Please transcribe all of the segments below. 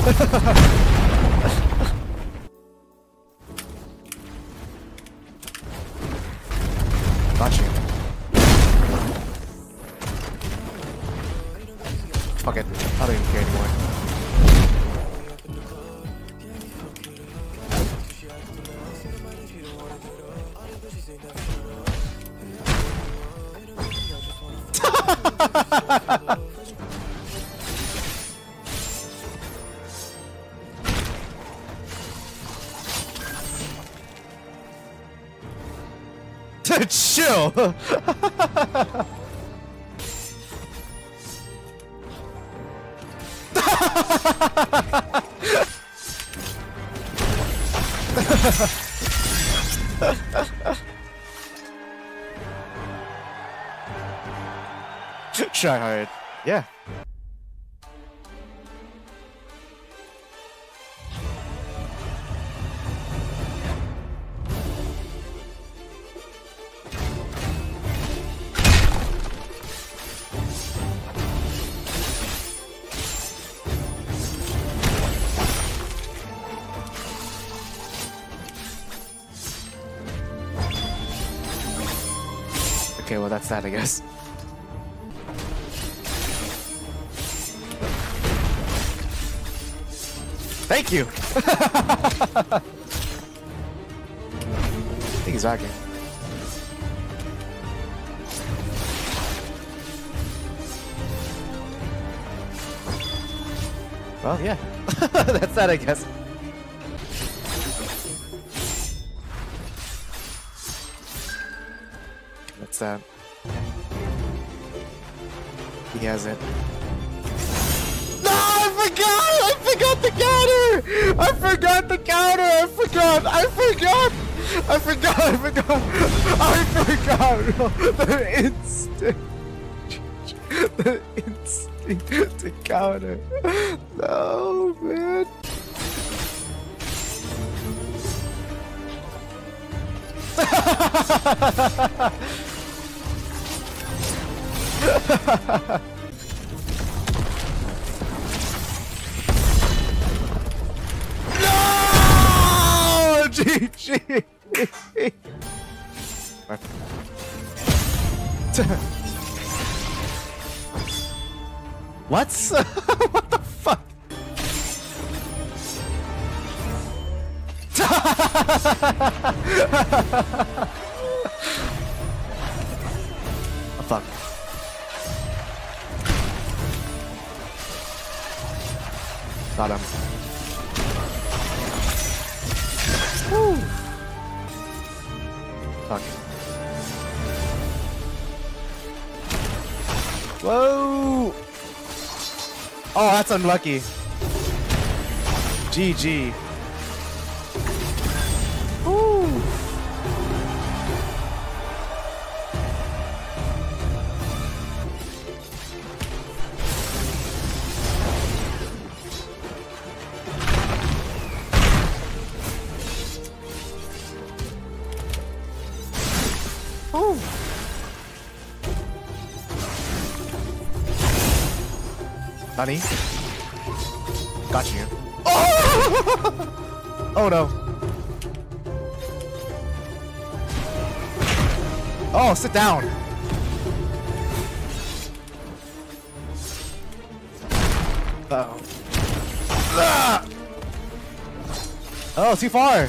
Got you. Fuck it. I don't even care anymore. Chill. Try hard. Yeah. Okay, well that's that, I guess. Thank you! I think he's back here. Well, yeah. That's that, I guess. That's that. He has it. No, I forgot! I forgot the counter! I forgot the counter! I forgot! The instinct! The instinct to counter. No, man. No! GG! What? What the fuck? Oh, fuck. Got him. Woo. Fuck. Whoa! Oh, that's unlucky. GG. Woo. Ooh. Nani? Got you. Oh! Oh no. Oh, sit down. Uh-oh. Ah! Oh, too far.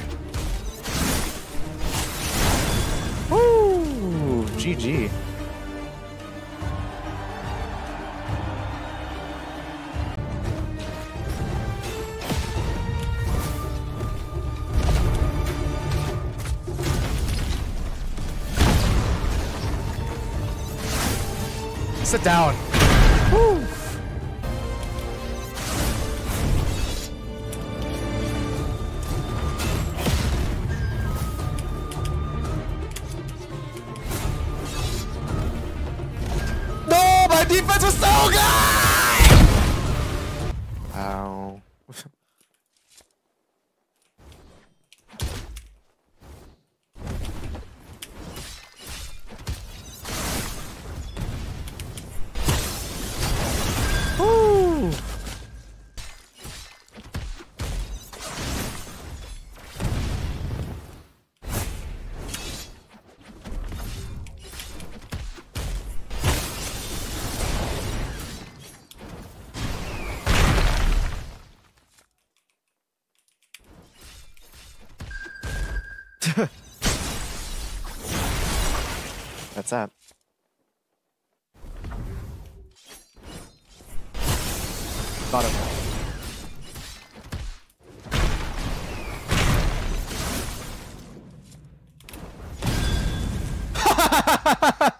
Woo! GG. Sit down. Woo! No, my defense was so good! Ow. Woo! That's that. Got him.